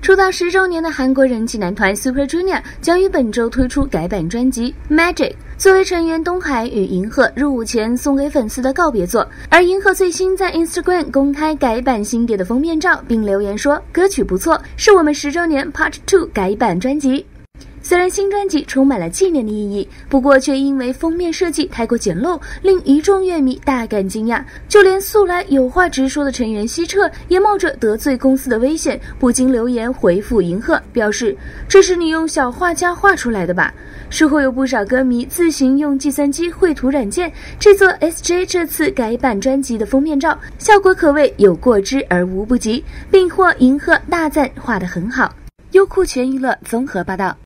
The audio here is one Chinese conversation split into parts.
出道10周年的韩国人气男团 Super Junior 将于本周推出改版专辑《Magic》，作为成员东海与银赫入伍前送给粉丝的告别作。而银赫最新在 Instagram 公开改版新碟的封面照，并留言说：“歌曲不错，是我们10周年 Part 2改版专辑。”虽然新专辑充满了纪念的意义，不过却因为封面设计太过简陋，令一众乐迷大感惊讶。就连素来有话直说的成员希澈也冒着得罪公司的危险，不禁留言回复银赫，表示：“这是你用小画家画出来的吧？”事后有不少歌迷自行用计算机绘图软件制作 SJ 这次改版专辑的封面照，效果可谓有过之而无不及，并获银赫大赞画得很好。优酷全娱乐综合报道。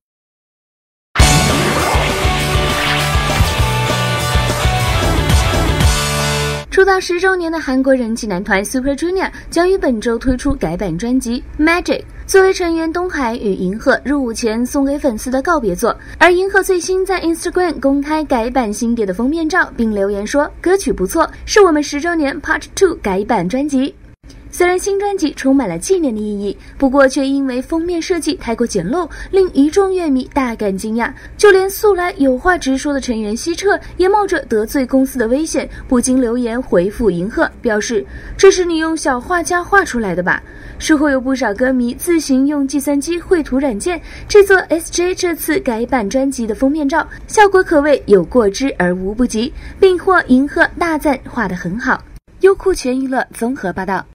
出道10周年的韩国人气男团 Super Junior 将于本周推出改版专辑《Magic》，作为成员东海与银赫入伍前送给粉丝的告别作。而银赫最新在 Instagram 公开改版新碟的封面照，并留言说：“歌曲不错，是我们10周年 Part 2改版专辑。”虽然新专辑充满了纪念的意义，不过却因为封面设计太过简陋，令一众乐迷大感惊讶。就连素来有话直说的成员希澈也冒着得罪公司的危险，不禁留言回复银赫，表示：“这是你用小画家画出来的吧？”事后有不少歌迷自行用计算机绘图软件制作 SJ 这次改版专辑的封面照，效果可谓有过之而无不及，并获银赫大赞画得很好。优酷全娱乐综合报道。